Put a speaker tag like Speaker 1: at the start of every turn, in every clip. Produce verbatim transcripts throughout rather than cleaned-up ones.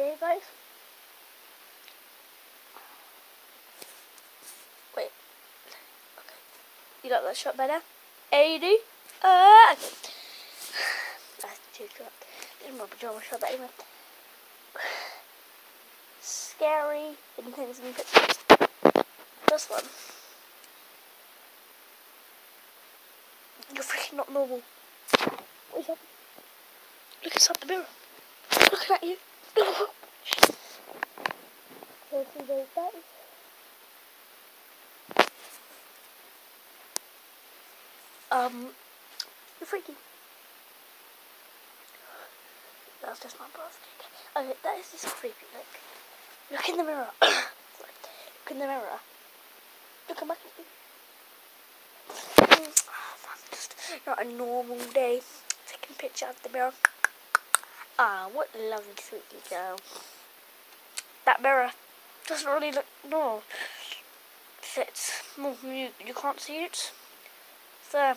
Speaker 1: Okay, guys. Wait. Okay. You got that shot better? eighty. Uh, okay. That's too short. This is my pajama shot, but anyway. Scary hidden things in pictures. This one. You're freaking not normal. What is happening? Look inside the mirror. Looking at you. So see those buttons. Um, you're freaky. That's just my birthday. Okay, that is just creepy. Like, look in the mirror. Look in the mirror. Look back at you. Mm, oh, that's just not a normal day. Taking a picture of the mirror. Ah, what a lovely sweetie girl. That mirror doesn't really look normal. It's more, you, you can't see it. So.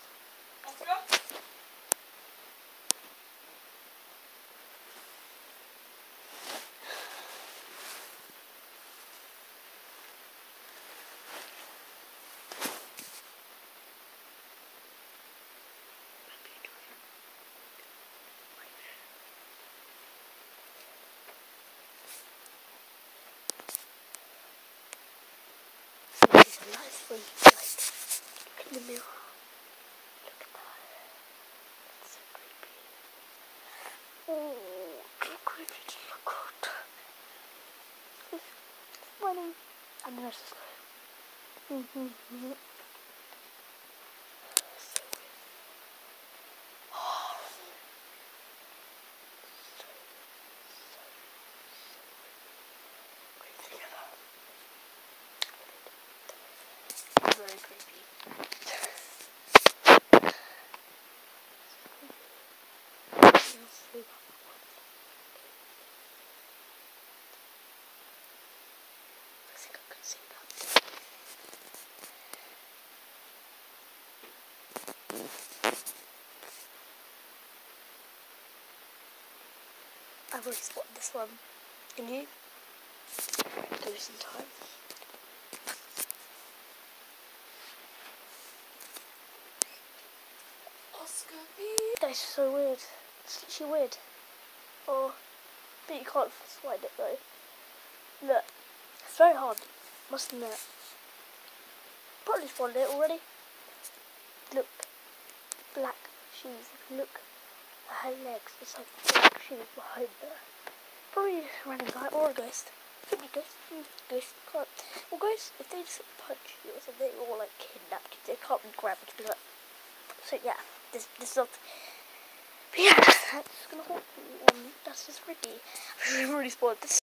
Speaker 1: This is a nice way to like look in the mirror. Look at that. That's so creepy. Oh, so creepy to look at. It's funny. And the nurse is going. Mm-hmm. Mm-hmm. So weird. Oh. So, so, so creepy. Very creepy. I think I can see that. I've already spotted this one. Can you? Ghost in time. Oscar B. That is so weird. It's literally weird. Oh, but you can't slide it though. Look, it's very hard. Must admit. Probably spotted it already. Look, black shoes. Look at her legs. It's like black shoes behind her. Probably a random guy or a ghost. Could be ghost. Mm, ghost can't. Well, ghosts, if they just punch you or something, or like kidnap you, they can't grab you to be like. So yeah, this this is not. But yeah, that's gonna hold you. Um, that's just creepy. I've already spoiled this.